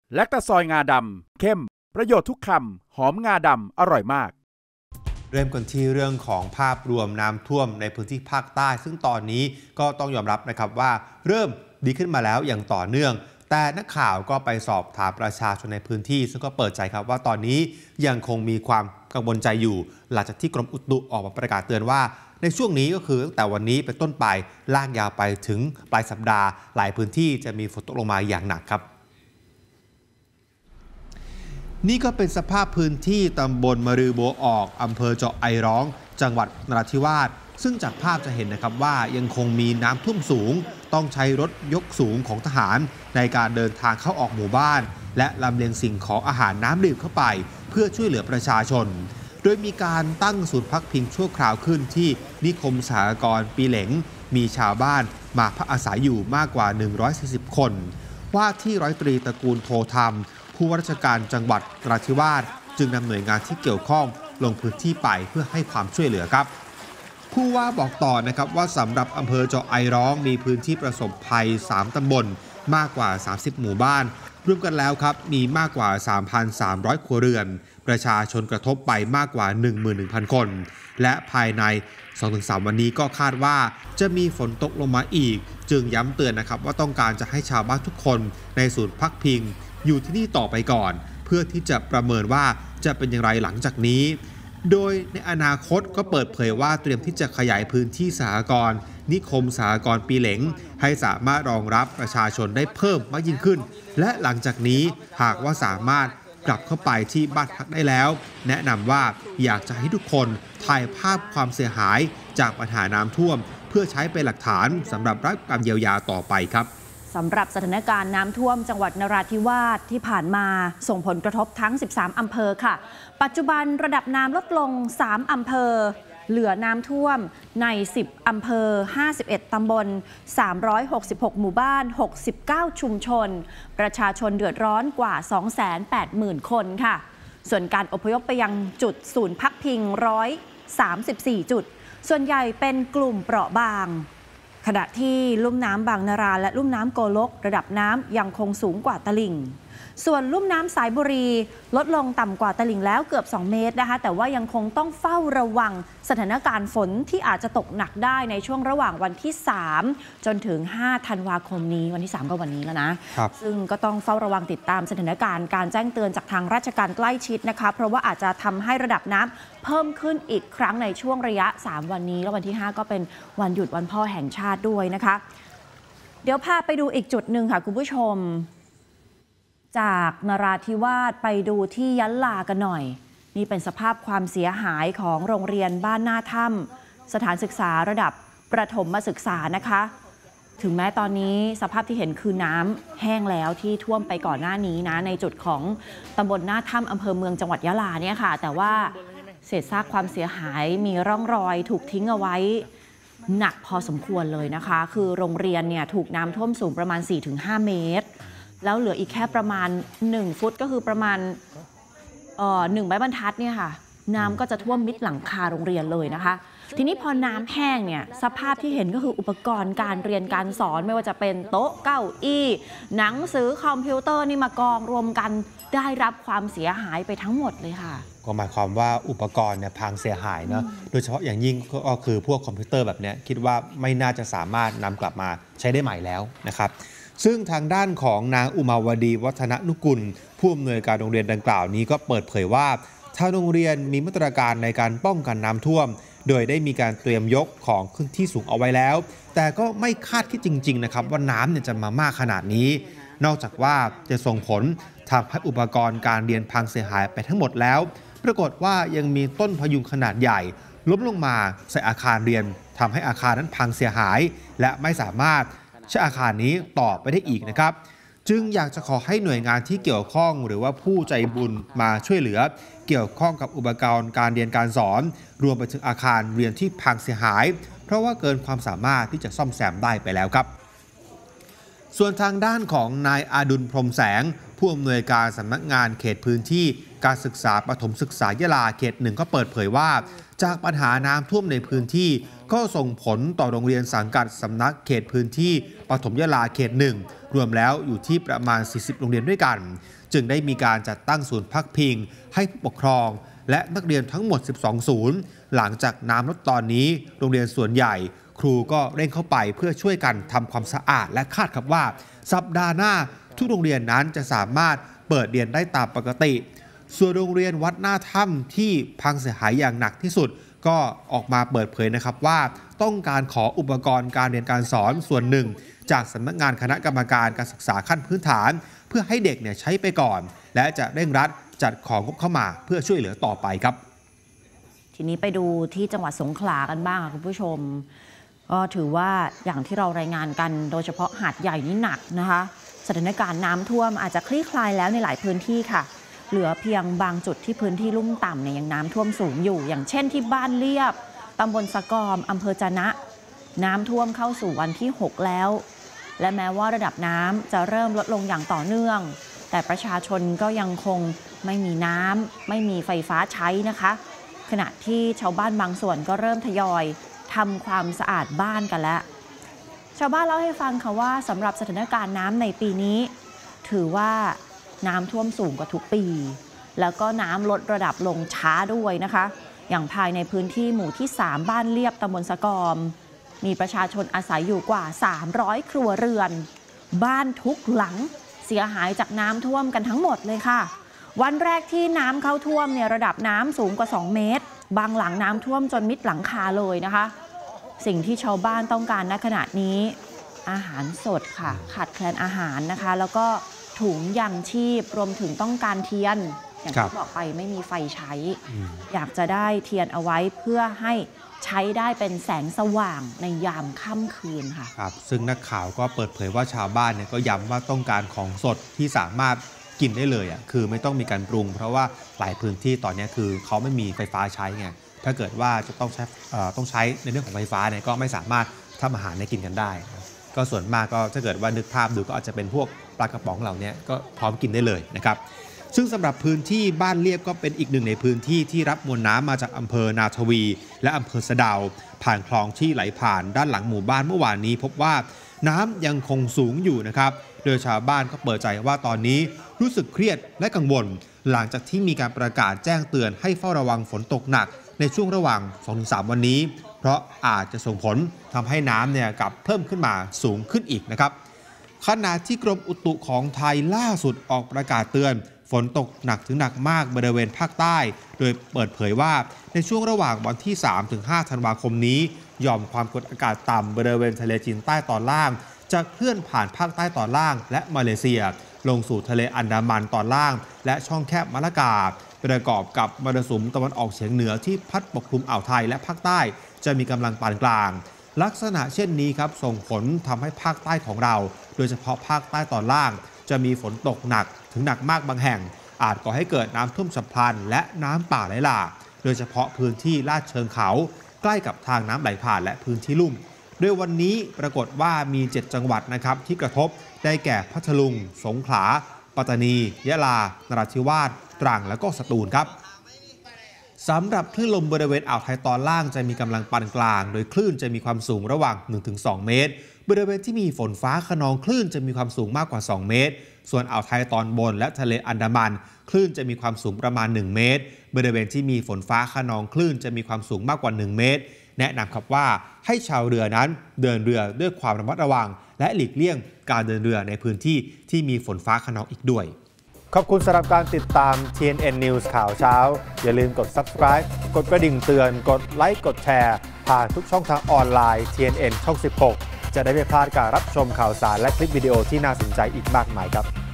แลคตาซอยงาดำเข้มประโยชน์ทุกคำหอมงาดำอร่อยมากเริ่มกันที่เรื่องของภาพรวมน้ำท่วมในพื้นที่ภาคใต้ซึ่งตอนนี้ก็ต้องยอมรับนะครับว่าเริ่มดีขึ้นมาแล้วอย่างต่อเนื่องแต่นักข่าวก็ไปสอบถามประชาชนในพื้นที่ซึ่งก็เปิดใจครับว่าตอนนี้ยังคงมีความกังวลใจอยู่หลังจากที่กรมอุตุออกมาประกาศเตือนว่าในช่วงนี้ก็คือตั้งแต่วันนี้เป็นต้นไปลากยาวไปถึงปลายสัปดาห์หลายพื้นที่จะมีฝนตกลงมาอย่างหนักครับนี่ก็เป็นสภาพพื้นที่ตำบลมะรือบัวออกอำเภอเจาะไอร้องจังหวัดนราธิวาสซึ่งจากภาพจะเห็นนะครับว่ายังคงมีน้ำท่วมสูงต้องใช้รถยกสูงของทหารในการเดินทางเข้าออกหมู่บ้านและลำเลียงสิ่งของอาหารน้ำดื่มเข้าไปเพื่อช่วยเหลือประชาชนโดยมีการตั้งศูนย์พักพิงชั่วคราวขึ้นที่นิคมสหกรณ์ปีเหลงมีชาวบ้านมาพักอาศัยอยู่มากกว่า140คนว่าที่ร้อยตรีตระกูลโทธรรมผู้ว่าราชการจังหวัดนราธิวาสจึงนำหน่วยงานที่เกี่ยวข้องลงพื้นที่ไปเพื่อให้ความช่วยเหลือครับผู้ว่าบอกต่อนะครับว่าสำหรับอำเภอเจาะไอร้องมีพื้นที่ประสบภัย3ตำบลมากกว่า30หมู่บ้านรวมกันแล้วครับมีมากกว่า 3,300 ครัวเรือนประชาชนกระทบไปมากกว่า 11,000 คนและภายใน 2-3 วันนี้ก็คาดว่าจะมีฝนตกลงมาอีกจึงย้ำเตือนนะครับว่าต้องการจะให้ชาวบ้านทุกคนในศูนย์พักพิงอยู่ที่นี่ต่อไปก่อนเพื่อที่จะประเมินว่าจะเป็นอย่างไรหลังจากนี้โดยในอนาคตก็เปิดเผยว่าเตรียมที่จะขยายพื้นที่สหกรณ์นิคมสหกรณ์ปีเหลงให้สามารถรองรับประชาชนได้เพิ่มมากยิ่งขึ้นและหลังจากนี้หากว่าสามารถกลับเข้าไปที่บ้านพักได้แล้วแนะนำว่าอยากจะให้ทุกคนถ่ายภาพความเสียหายจากปัญหาน้ำท่วมเพื่อใช้เป็นหลักฐานสำหรับรับการเยียวยาต่อไปครับสำหรับสถานการณ์น้ำท่วมจังหวัดนราธิวาสที่ผ่านมาส่งผลกระทบทั้ง13อำเภอค่ะปัจจุบันระดับน้ำลดลง3อำเภอเหลือน้ำท่วมใน10อำเภอ51ตำบล366หมู่บ้าน69ชุมชนประชาชนเดือดร้อนกว่า 280,000 คนค่ะส่วนการอพยพไปยังจุดศูนย์พักพิง134จุดส่วนใหญ่เป็นกลุ่มเปราะบางขณะที่ลุ่มน้ำบางนาราและลุ่มน้ำโกลกระดับน้ำยังคงสูงกว่าตลิ่งส่วนลุ่มน้ำสายบุรีลดลงต่ำกว่าตลิ่งแล้วเกือบ2เมตรนะคะแต่ว่ายังคงต้องเฝ้าระวังสถานการณ์ฝนที่อาจจะตกหนักได้ในช่วงระหว่างวันที่3จนถึง5ธันวาคมนี้วันที่3ก็วันนี้แล้วนะซึ่งก็ต้องเฝ้าระวังติดตามสถานการณ์การแจ้งเตือนจากทางราชการใกล้ชิดนะคะเพราะว่าอาจจะทำให้ระดับน้ำเพิ่มขึ้นอีกครั้งในช่วงระยะ3วันนี้แล้ววันที่5ก็เป็นวันหยุดวันพ่อแห่งชาติด้วยนะคะเดี๋ยวพาไปดูอีกจุดหนึ่งค่ะคุณผู้ชมจากนราธิวาสไปดูที่ยะลากันหน่อยนี่เป็นสภาพความเสียหายของโรงเรียนบ้านหน้าถ้ำสถานศึกษาระดับประถมศึกษานะคะถึงแม้ตอนนี้สภาพที่เห็นคือน้ำแห้งแล้วที่ท่วมไปก่อนหน้านี้นะในจุดของตำบลหน้าถ้ำอำเภอเมืองจังหวัดยะลาเนี่ยค่ะแต่ว่าเศษซากความเสียหายมีร่องรอยถูกทิ้งเอาไว้หนักพอสมควรเลยนะคะคือโรงเรียนเนี่ยถูกน้ำท่วมสูงประมาณ 4-5 เมตรแล้วเหลืออีกแค่ประมาณ1ฟุตก็คือประมาณ1ไม้บรรทัดเนี่ยค่ะน้ำก็จะท่วมมิดหลังคาโรงเรียนเลยนะคะทีนี้พอน้ำแห้งเนี่ยสภาพที่เห็นก็คืออุปกรณ์การเรียนการสอนไม่ว่าจะเป็นโต๊ะเก้าอี้หนังสือคอมพิวเตอร์นี่มากองรวมกันได้รับความเสียหายไปทั้งหมดเลยค่ะก็หมายความว่าอุปกรณ์เนี่ยพังเสียหายเนาะโดยเฉพาะอย่างยิ่งก็คือพวกคอมพิวเตอร์แบบนี้คิดว่าไม่น่าจะสามารถนำกลับมาใช้ได้ใหม่แล้วนะครับซึ่งทางด้านของนางอุมาวดีวัฒนนุกุลผู้อำนวยการโรงเรียนดังกล่าวนี้ก็เปิดเผยว่าทางโรงเรียนมีมาตรการในการป้องกันน้ำท่วมโดยได้มีการเตรียมยกของขึ้นที่สูงเอาไว้แล้วแต่ก็ไม่คาดคิดจริงๆนะครับว่าน้ำเนี่ยจะมามากขนาดนี้นอกจากว่าจะส่งผลทำให้อุปกรณ์การเรียนพังเสียหายไปทั้งหมดแล้วปรากฏว่ายังมีต้นพยุงขนาดใหญ่ล้มลงมาใส่อาคารเรียนทำให้อาคารนั้นพังเสียหายและไม่สามารถใช้อาคารนี้ต่อไปได้อีกนะครับจึงอยากจะขอให้หน่วยงานที่เกี่ยวข้องหรือว่าผู้ใจบุญมาช่วยเหลือเกี่ยวข้องกับอุปกรณ์การเรียนการสอนรวมไปถึงอาคารเรียนที่พังเสียหายเพราะว่าเกินความสามารถที่จะซ่อมแซมได้ไปแล้วครับส่วนทางด้านของนายอาดุลพรหมแสงผู้อำนวยการสำนักงานเขตพื้นที่การศึกษาประถมศึกษายะลาเขต1ก็เปิดเผยว่าจากปัญหาน้ำท่วมในพื้นที่ก็ส่งผลต่อโรงเรียนสังกัดสำนักเขตพื้นที่ประถมยะลาเขต1 รวมแล้วอยู่ที่ประมาณ40โรงเรียนด้วยกันจึงได้มีการจัดตั้งศูนย์พักพิงให้ผู้ปกครองและนักเรียนทั้งหมด12ศูนย์หลังจากน้ำลดตอนนี้โรงเรียนส่วนใหญ่ครูก็เร่งเข้าไปเพื่อช่วยกันทำความสะอาดและคาดครับว่าสัปดาห์หน้าทุกโรงเรียนนั้นจะสามารถเปิดเรียนได้ตามปกติส่วนโรงเรียนวัดหน้าถ้ำที่พังเสียหายอย่างหนักที่สุดก็ออกมาเปิดเผยนะครับว่าต้องการขออุปกรณ์การเรียนการสอนส่วนหนึ่งจากสำนักงานคณะกรรมการการศึกษาขั้นพื้นฐานเพื่อให้เด็กใช้ไปก่อนและจะเร่งรัดจัดของงบเข้ามาเพื่อช่วยเหลือต่อไปครับทีนี้ไปดูที่จังหวัดสงขลากันบ้างค่ะคุณผู้ชมก็ถือว่าอย่างที่เรารายงานกันโดยเฉพาะหาดใหญ่นี่หนักนะคะสถานการณ์น้ำท่วมอาจจะคลี่คลายแล้วในหลายพื้นที่ค่ะเหลือเพียงบางจุดที่พื้นที่ลุ่มต่ำยังน้ำท่วมสูงอยู่อย่างเช่นที่บ้านเลียบตำบลสะกอมอำเภอจะนะน้ำท่วมเข้าสู่วันที่6แล้วและแม้ว่าระดับน้ำจะเริ่มลดลงอย่างต่อเนื่องแต่ประชาชนก็ยังคงไม่มีน้ำไม่มีไฟฟ้าใช้นะคะขณะที่ชาวบ้านบางส่วนก็เริ่มทยอยทำความสะอาดบ้านกันแล้วชาวบ้านเล่าให้ฟังค่ะว่าสำหรับสถานการณ์น้ำในปีนี้ถือว่าน้ำท่วมสูงกว่าทุกปีแล้วก็น้ำลดระดับลงช้าด้วยนะคะอย่างภายในพื้นที่หมู่ที่3บ้านเลียบตำบลสะกอมมีประชาชนอาศัยอยู่กว่า300ครัวเรือนบ้านทุกหลังเสียหายจากน้ำท่วมกันทั้งหมดเลยค่ะวันแรกที่น้ำเข้าท่วมระดับน้ำสูงกว่า2เมตรบางหลังน้ำท่วมจนมิดหลังคาเลยนะคะสิ่งที่ชาวบ้านต้องการณขณะนี้อาหารสดค่ะขาดแคลนอาหารนะคะแล้วก็ถุงยังชีพรวมถึงต้องการเทียนอย่างที่บอกไปไม่มีไฟใช้อยากจะได้เทียนเอาไว้เพื่อให้ใช้ได้เป็นแสงสว่างในยามค่ำคืนค่ะครับซึ่งนักข่าวก็เปิดเผยว่าชาวบ้านก็ย้ำว่าต้องการของสดที่สามารถกินได้เลยคือไม่ต้องมีการปรุงเพราะว่าหลายพื้นที่ตอนนี้คือเขาไม่มีไฟฟ้าใช้ไงถ้าเกิดว่าจะต้องใช้ในเรื่องของไฟฟ้าก็ไม่สามารถทำอาหารกินกันได้ก็ส่วนมากก็ถ้าเกิดว่านึกภาพดูก็อาจจะเป็นพวกปลากระป๋องเหล่านี้ก็พร้อมกินได้เลยนะครับซึ่งสำหรับพื้นที่บ้านเลียบก็เป็นอีกหนึ่งในพื้นที่ที่รับมวลน้ำมาจากอำเภอนาทวีและอำเภอสะเดาผ่านคลองที่ไหลผ่านด้านหลังหมู่บ้านเมื่อวานนี้พบว่าน้ำยังคงสูงอยู่นะครับโดยชาวบ้านก็เปิดใจว่าตอนนี้รู้สึกเครียดและกังวลหลังจากที่มีการประกาศแจ้งเตือนให้เฝ้าระวังฝนตกหนักในช่วงระหว่าง 2-3 วันนี้เพราะอาจจะส่งผลทำให้น้ำกลับเพิ่มขึ้นมาสูงขึ้นอีกนะครับขณะที่กรมอุตุของไทยล่าสุดออกประกาศเตือนฝนตกหนักถึงหนักมากบริเวณภาคใต้โดยเปิดเผยว่าในช่วงระหว่างวันที่ 3-5 ธันวาคมนี้หย่อมความกดอากาศต่ำบริเวณทะเลจีนใต้ตอนล่างจะเคลื่อนผ่านภาคใต้ตอนล่างและมาเลเซียลงสู่ทะเลอันดามันตอนล่างและช่องแคบมะละกาประกอบกับมรสุมตะวันออกเฉียงเหนือที่พัดปกคลุมอ่าวไทยและภาคใต้จะมีกำลังปานกลางลักษณะเช่นนี้ครับส่งผลทำให้ภาคใต้ของเราโดยเฉพาะภาคใต้ตอนล่างจะมีฝนตกหนักถึงหนักมากบางแห่งอาจก่อให้เกิดน้ำท่วมฉับพลันและน้ำป่าไหลหลากโดยเฉพาะพื้นที่ลาดเชิงเขาใกล้กับทางน้ำไหลผ่านและพื้นที่ลุ่มโดยวันนี้ปรากฏว่ามี7จังหวัดนะครับที่กระทบได้แก่พัทลุงสงขลาปัตตานียะลานราธิวาสตรังและก็สตูลครับสำหรับคลื่นลมบริเวณอ่าวไทยตอนล่างจะมีกำลังปานกลางโดยคลื่นจะมีความสูงระหว่าง 1-2 เมตรบริเวณที่มีฝนฟ้าคะนองคลื่นจะมีความสูงมากกว่า2 เมตรส่วนอ่าวไทยตอนบนและทะเลอันดามันคลื่นจะมีความสูงประมาณ1 เมตรบริเวณที่มีฝนฟ้าคะนองคลื่นจะมีความสูงมากกว่า1 เมตรแนะนำครับว่าให้ชาวเรือนั้นเดินเรือด้วยความระมัดระวังและหลีกเลี่ยงการเดินเรือในพื้นที่ที่มีฝนฟ้าคะนองอีกด้วยขอบคุณสำหรับการติดตาม TNN News ข่าวเช้าอย่าลืมกด Subscribe กดกระดิ่งเตือนกดไลค์กดแชร์ผ่านทุกช่องทางออนไลน์ TNN ช่อง 16จะได้ไม่พลาดการรับชมข่าวสารและคลิปวิดีโอที่น่าสนใจอีกมากมายครับ